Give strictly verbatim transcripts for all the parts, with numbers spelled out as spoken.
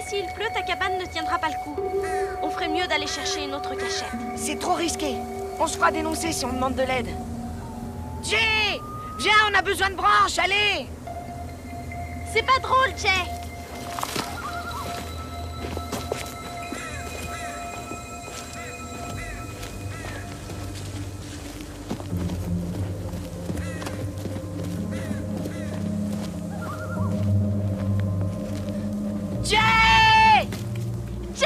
s'il pleut, ta cabane ne tiendra pas le coup. On ferait mieux d'aller chercher une autre cachette. C'est trop risqué. On se fera dénoncer si on demande de l'aide. Jay! Viens, on a besoin de branches, allez! C'est pas drôle, Jay! Jay! Jay!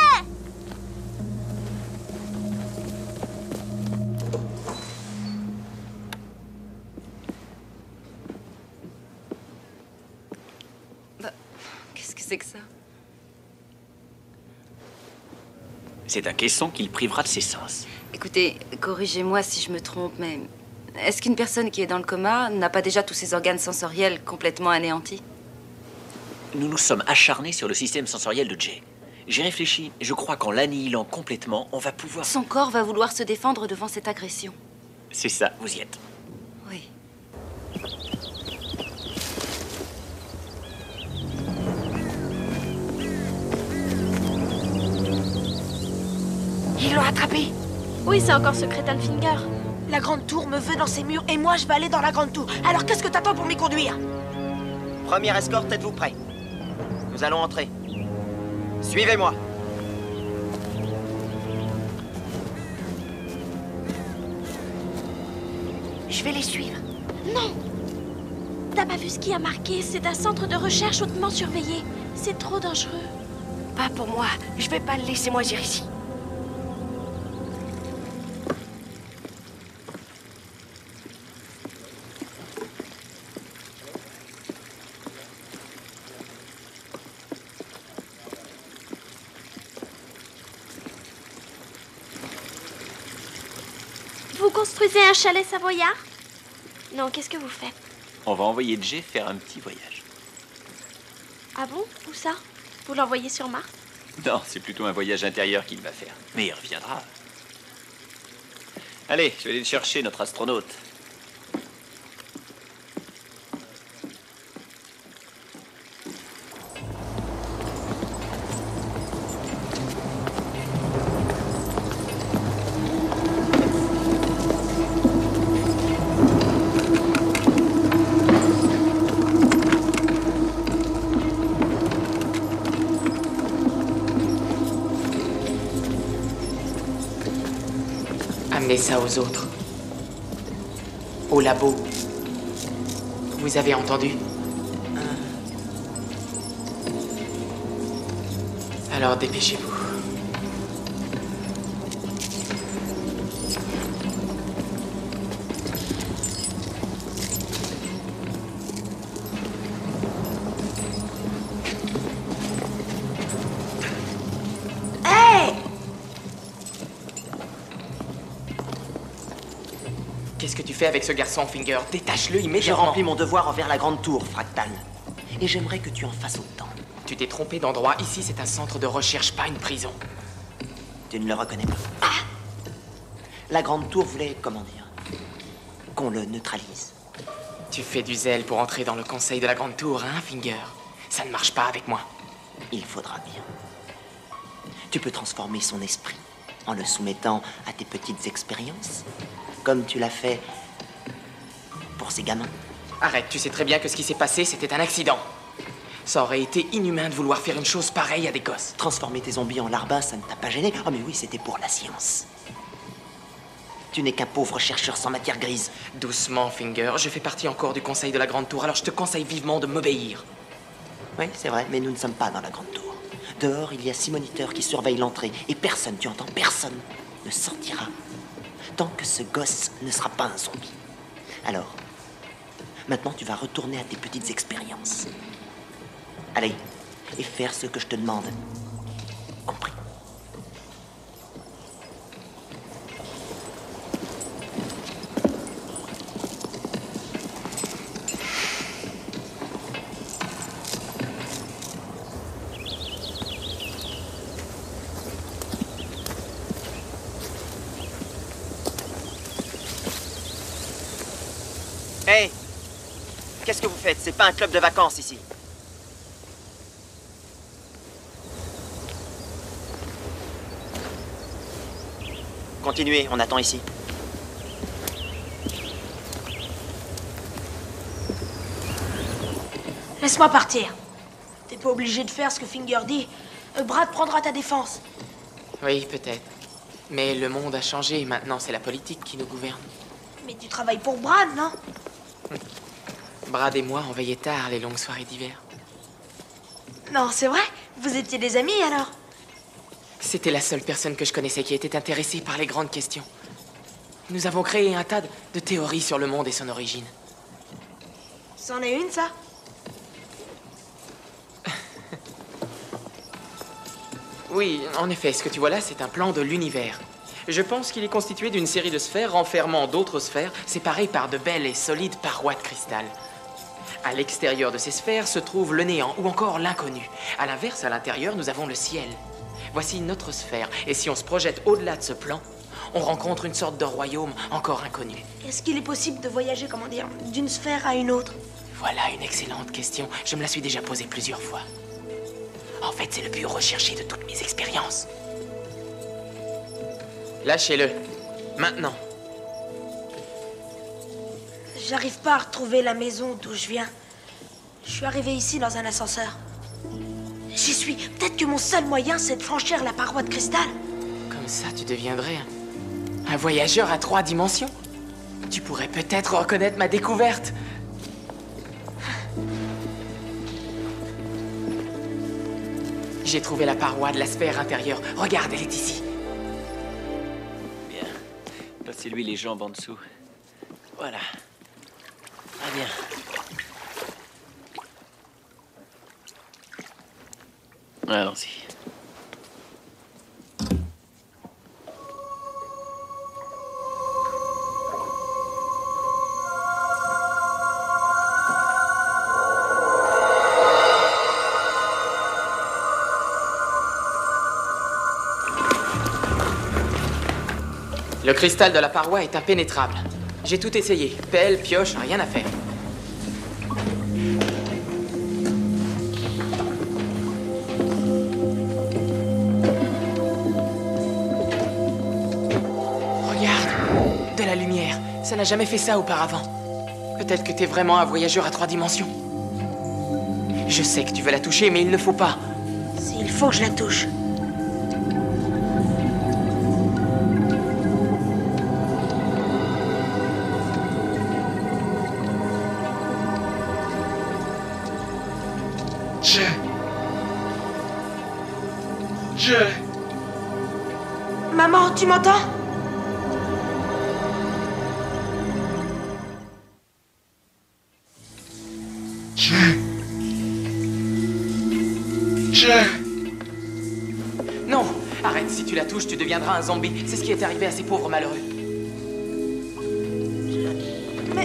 Bah, qu'est-ce que c'est que ça? C'est un caisson qui le privera de ses sens. Écoutez, corrigez-moi si je me trompe, mais est-ce qu'une personne qui est dans le coma n'a pas déjà tous ses organes sensoriels complètement anéantis? Nous nous sommes acharnés sur le système sensoriel de Jay. J'ai réfléchi, je crois qu'en l'annihilant complètement, on va pouvoir... Son corps va vouloir se défendre devant cette agression. C'est ça, vous y êtes. Oui. Ils l'ont attrapé. Oui, c'est encore ce crétin de Finger. La grande tour me veut dans ses murs et moi je vais aller dans la grande tour. Alors qu'est-ce que t'attends pour m'y conduire? Première escorte, êtes-vous prêts? Nous allons entrer. Suivez-moi. Je vais les suivre. Non! T'as pas vu ce qui a marqué? C'est un centre de recherche hautement surveillé. C'est trop dangereux. Pas pour moi. Je vais pas le laisser moisir ici. Vous construisez un chalet savoyard? Non, qu'est-ce que vous faites? On va envoyer Jay faire un petit voyage. Ah bon? Où ça? Vous l'envoyez sur Mars? Non, c'est plutôt un voyage intérieur qu'il va faire. Mais il reviendra. Allez, je vais aller chercher notre astronaute. Amenez ça aux autres. Au labo. Vous avez entendu? Alors dépêchez-vous. Qu'est-ce que tu fais avec ce garçon, Finger? Détache-le J'ai immédiatement. rempli mon devoir envers la grande tour, Fractal. Et j'aimerais que tu en fasses autant. Tu t'es trompé d'endroit. Ici, c'est un centre de recherche, pas une prison. Tu ne le reconnais pas. Ah! La grande tour voulait, comment dire, qu'on le neutralise. Tu fais du zèle pour entrer dans le conseil de la grande tour, hein, Finger? Ça ne marche pas avec moi. Il faudra bien. Tu peux transformer son esprit en le soumettant à tes petites expériences, comme tu l'as fait pour ces gamins. Arrête, tu sais très bien que ce qui s'est passé, c'était un accident. Ça aurait été inhumain de vouloir faire une chose pareille à des gosses. Transformer tes zombies en larbins, ça ne t'a pas gêné? Oh mais oui, c'était pour la science. Tu n'es qu'un pauvre chercheur sans matière grise. Doucement, Finger. Je fais partie encore du conseil de la grande tour, alors je te conseille vivement de m'obéir. Oui, c'est vrai, mais nous ne sommes pas dans la grande tour. Dehors, il y a six moniteurs qui surveillent l'entrée. Et personne, tu entends, personne ne sortira tant que ce gosse ne sera pas un zombie. Alors, maintenant, tu vas retourner à tes petites expériences. Allez, et faire ce que je te demande. Compris? Hey! Qu'est-ce que vous faites? C'est pas un club de vacances ici. Continuez, on attend ici. Laisse-moi partir. T'es pas obligé de faire ce que Finger dit. Euh, Brad prendra ta défense. Oui, peut-être. Mais le monde a changé, maintenant c'est la politique qui nous gouverne. Mais tu travailles pour Brad, non? Brad et moi, on veillait tard les longues soirées d'hiver. Non, c'est vrai? Vous étiez des amis, alors? C'était la seule personne que je connaissais qui était intéressée par les grandes questions. Nous avons créé un tas de, de théories sur le monde et son origine. C'en est une, ça? Oui, en effet, ce que tu vois là, c'est un plan de l'univers. Je pense qu'il est constitué d'une série de sphères renfermant d'autres sphères séparées par de belles et solides parois de cristal. À l'extérieur de ces sphères se trouve le néant ou encore l'inconnu. À l'inverse, à l'intérieur, nous avons le ciel. Voici notre sphère, et si on se projette au-delà de ce plan, on rencontre une sorte de royaume encore inconnu. Est-ce qu'il est possible de voyager, comment dire, d'une sphère à une autre? Voilà une excellente question. Je me la suis déjà posée plusieurs fois. En fait, c'est le but recherché de toutes mes expériences. Lâchez-le. Maintenant. J'arrive pas à retrouver la maison d'où je viens. Je suis arrivé ici dans un ascenseur. J'y suis. Peut-être que mon seul moyen, c'est de franchir la paroi de cristal. Comme ça, tu deviendrais un, un voyageur à trois dimensions. Tu pourrais peut-être reconnaître ma découverte. J'ai trouvé la paroi de la sphère intérieure. Regarde, elle est ici. Bien. Passez-lui les jambes en dessous. Voilà. Très bien. Allons-y. Le cristal de la paroi est impénétrable. J'ai tout essayé. Pelle, pioche, rien à faire. Regarde, de la lumière. Ça n'a jamais fait ça auparavant. Peut-être que t'es vraiment un voyageur à trois dimensions. Je sais que tu veux la toucher, mais il ne faut pas. S'il faut que je la touche. Je... Je... Maman, tu m'entends? Je... Je... Non, arrête, si tu la touches, tu deviendras un zombie. C'est ce qui est arrivé à ces pauvres malheureux. Mais...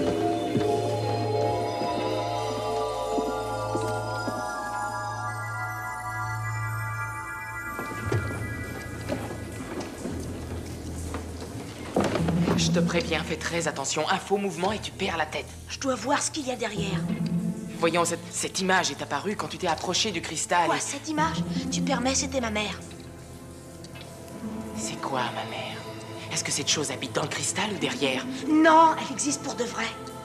Je te préviens, fais très attention. Un faux mouvement et tu perds la tête. Je dois voir ce qu'il y a derrière. Voyons, cette, cette image est apparue quand tu t'es approché du cristal. Quoi, et- cette image? Tu permets, c'était ma mère. C'est quoi, ma mère? Est-ce que cette chose habite dans le cristal ou derrière? Non, elle existe pour de vrai.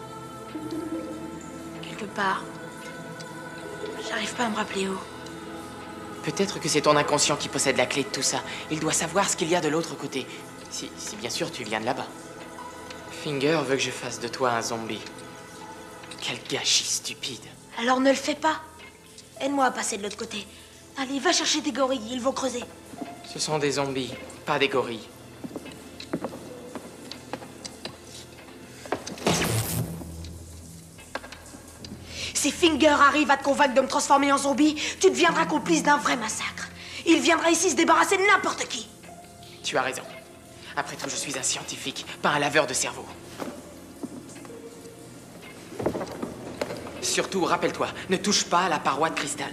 Quelque part. J'arrive pas à me rappeler où. Peut-être que c'est ton inconscient qui possède la clé de tout ça. Il doit savoir ce qu'il y a de l'autre côté. Si, si bien sûr tu viens de là-bas. Finger veut que je fasse de toi un zombie. Quel gâchis stupide. Alors ne le fais pas. Aide-moi à passer de l'autre côté. Allez, va chercher des gorilles, ils vont creuser. Ce sont des zombies, pas des gorilles. Si Finger arrive à te convaincre de me transformer en zombie, tu deviendras complice d'un vrai massacre. Il viendra ici se débarrasser de n'importe qui. Tu as raison. Après tout, je suis un scientifique, pas un laveur de cerveau. Surtout, rappelle-toi, ne touche pas à la paroi de cristal.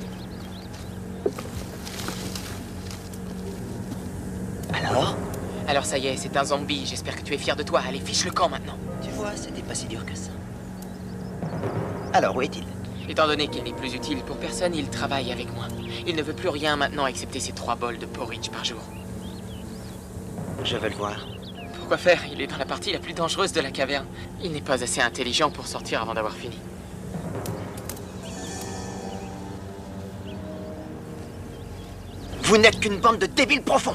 Alors? Alors ça y est, c'est un zombie. J'espère que tu es fier de toi. Allez, fiche le camp maintenant. Tu vois, c'était pas si dur que ça. Alors, où est-il? Étant donné qu'il n'est plus utile pour personne, il travaille avec moi. Il ne veut plus rien maintenant excepté ses trois bols de porridge par jour. Je veux le voir. Pourquoi faire? Il est dans la partie la plus dangereuse de la caverne. Il n'est pas assez intelligent pour sortir avant d'avoir fini. Vous n'êtes qu'une bande de débiles profonds.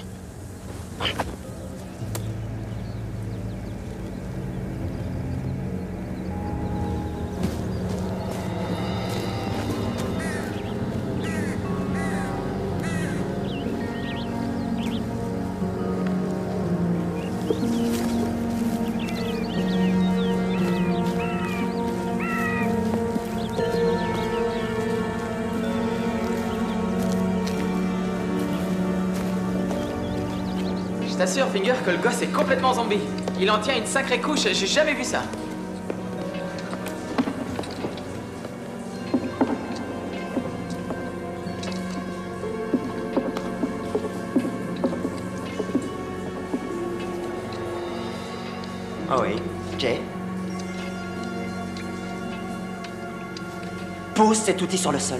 Je t'assure, Finger, que le gosse est complètement zombie. Il en tient une sacrée couche, j'ai jamais vu ça. Ah oui. Jay? Pose cet outil sur le sol.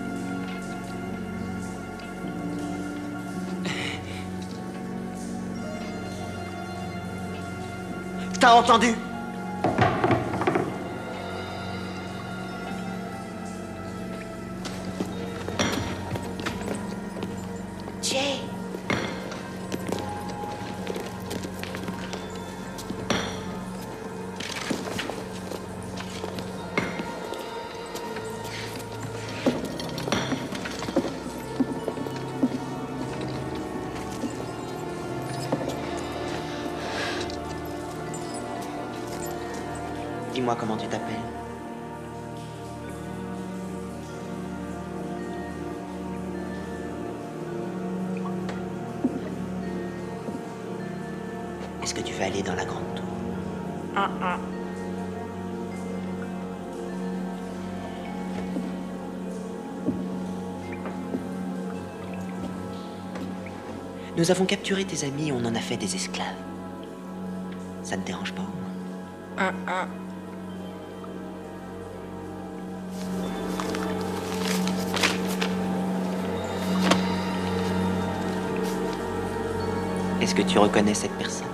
T'as entendu? Jay. Dis-moi comment tu t'appelles. Est-ce que tu veux aller dans la grande tour? Ah, ah. Nous avons capturé tes amis et on en a fait des esclaves. Ça ne te dérange pas, au moins? Ah, ah. Est-ce que tu reconnais cette personne?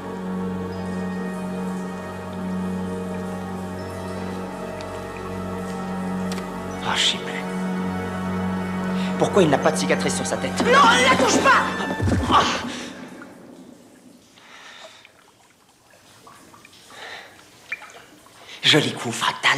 Oh, je sais plus. Pourquoi il n'a pas de cicatrice sur sa tête? Non, ne la touche pas! Oh. Joli coup, Fractal.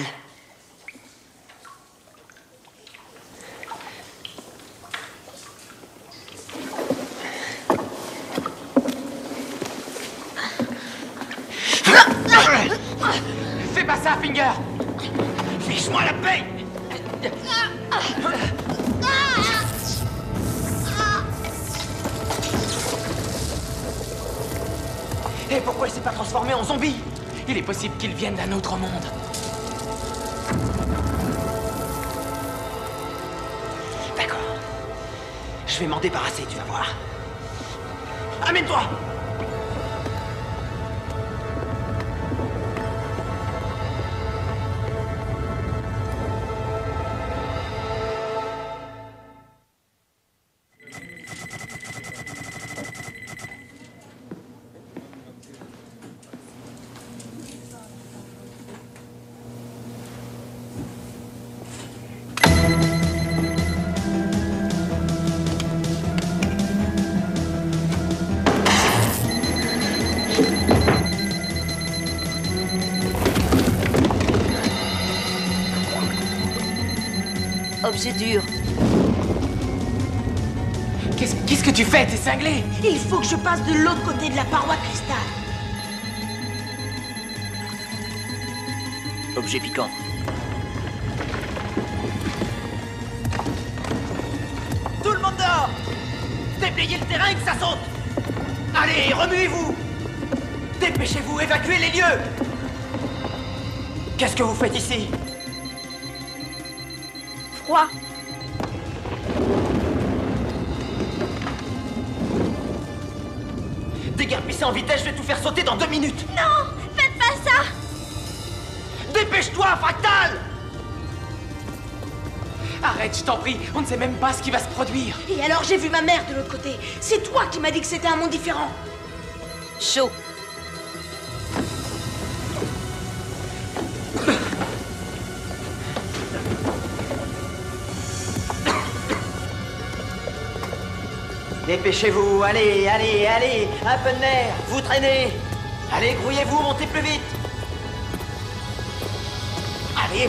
Fais pas ça, Finger! Fiche-moi la paix! Et pourquoi il s'est pas transformé en zombie? Il est possible qu'il vienne d'un autre monde. D'accord. Je vais m'en débarrasser, tu vas voir. Amène-toi! Objet dur. Qu'est-ce qu'est-ce que tu fais? T'es cinglé? Il faut que je passe de l'autre côté de la paroi cristal. Objet piquant. Tout le monde dehors! Déblayez le terrain et que ça saute! Allez, remuez-vous! Dépêchez-vous, évacuez les lieux! Qu'est-ce que vous faites ici? Froid. Déguerpissez en vitesse, je vais tout faire sauter dans deux minutes. Non, faites pas ça. Dépêche-toi, Fractal! Arrête, je t'en prie, on ne sait même pas ce qui va se produire. Et alors j'ai vu ma mère de l'autre côté. C'est toi qui m'as dit que c'était un monde différent. Chaud. Dépêchez-vous, allez, allez, allez, un peu de nerf, vous traînez. Allez, grouillez-vous, montez plus vite. Allez,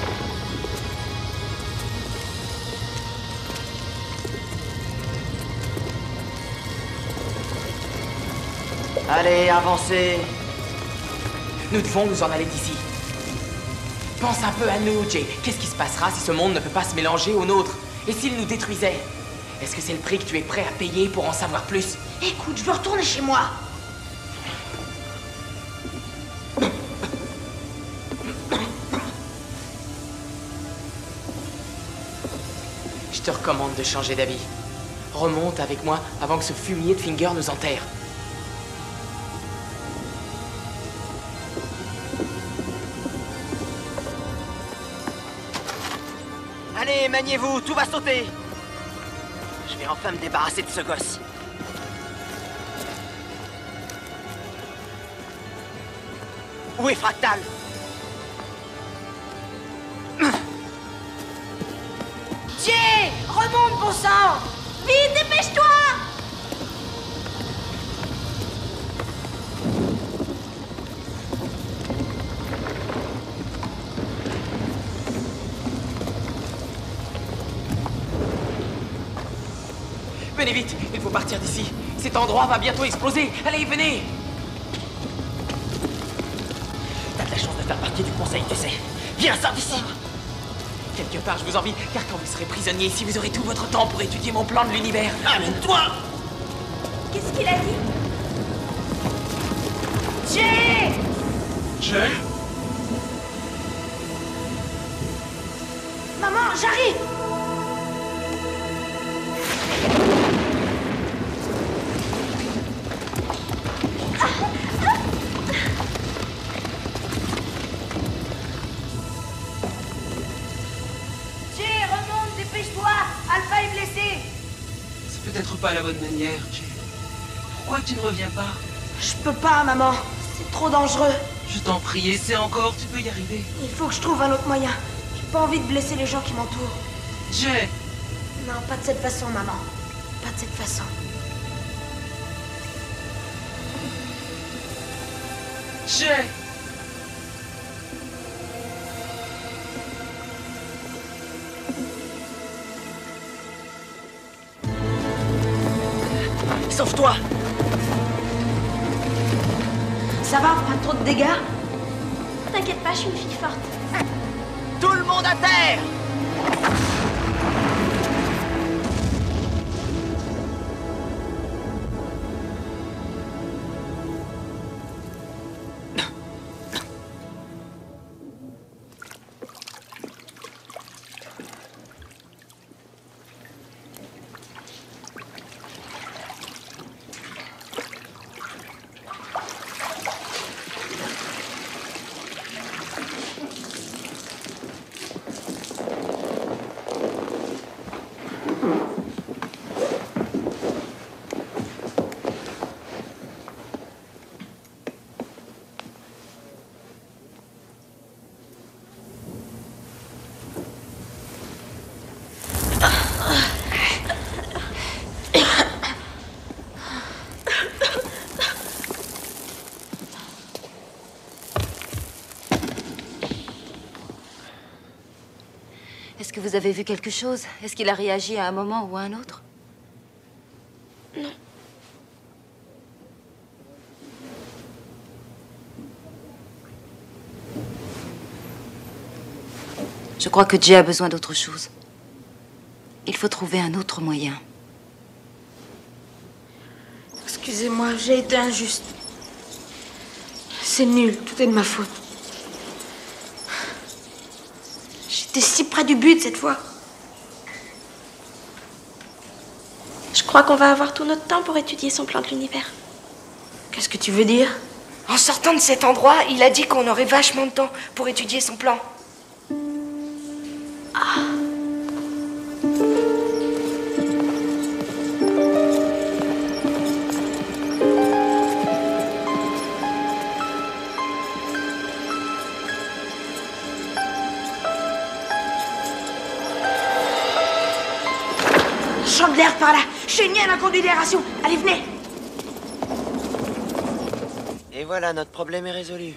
allez, avancez. Nous devons nous en aller d'ici. Pense un peu à nous, Jay. Qu'est-ce qui se passera si ce monde ne peut pas se mélanger au nôtre? Et s'il nous détruisait? Est-ce que c'est le prix que tu es prêt à payer pour en savoir plus? Écoute, je veux retourner chez moi. Je te recommande de changer d'avis. Remonte avec moi avant que ce fumier de Finger nous enterre. Allez, maniez-vous, tout va sauter. Je vais enfin me débarrasser de ce gosse. Où est Fractal? Jay, remonte, bon sang. Vite, dépêche-toi. Venez vite, il faut partir d'ici. Cet endroit va bientôt exploser. Allez, venez. T'as de la chance de faire partie du conseil, tu sais. Viens, sors d'ici. Quelque part, je vous envie, car quand vous serez prisonnier ici, vous aurez tout votre temps pour étudier mon plan de l'univers. Amène-toi. Qu'est-ce qu'il a dit? Jay! Jay? Maman, j'arrive. Alpha est blessé. C'est peut-être pas la bonne manière, Jay. Pourquoi tu ne reviens pas? Je peux pas, maman. C'est trop dangereux. Je t'en prie, essaie encore, tu peux y arriver. Il faut que je trouve un autre moyen. J'ai pas envie de blesser les gens qui m'entourent. Jay! Non, pas de cette façon, maman. Pas de cette façon. Jay! Sauve-toi! Ça va, pas trop de dégâts? T'inquiète pas, je suis une fille forte. Tout le monde à terre! Est-ce que vous avez vu quelque chose? Est-ce qu'il a réagi à un moment ou à un autre? Non. Je crois que Jay a besoin d'autre chose. Il faut trouver un autre moyen. Excusez-moi, j'ai été injuste. C'est nul, tout est de ma faute. J'étais si près du but cette fois. Je crois qu'on va avoir tout notre temps pour étudier son plan de l'univers. Qu'est-ce que tu veux dire? En sortant de cet endroit, il a dit qu'on aurait vachement de temps pour étudier son plan. Ah. Champ de l'air par là. Génial, un conduit d'aération. Allez, venez. Et voilà, notre problème est résolu.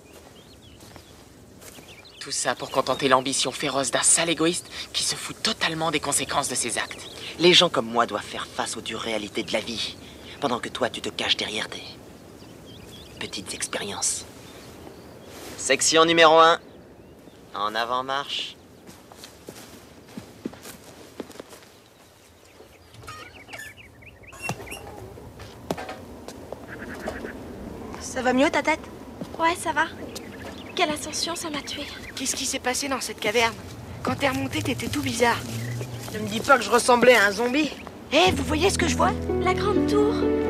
Tout ça pour contenter l'ambition féroce d'un sale égoïste qui se fout totalement des conséquences de ses actes. Les gens comme moi doivent faire face aux dures réalités de la vie, pendant que toi, tu te caches derrière des petites expériences. Section numéro un. En avant, marche. Ça va mieux, ta tête? Ouais, ça va. Quelle ascension, ça m'a tué. Qu'est-ce qui s'est passé dans cette caverne? Quand t'es remonté, t'étais tout bizarre. Ne me dis pas que je ressemblais à un zombie. Hé, vous voyez ce que je vois? La grande tour.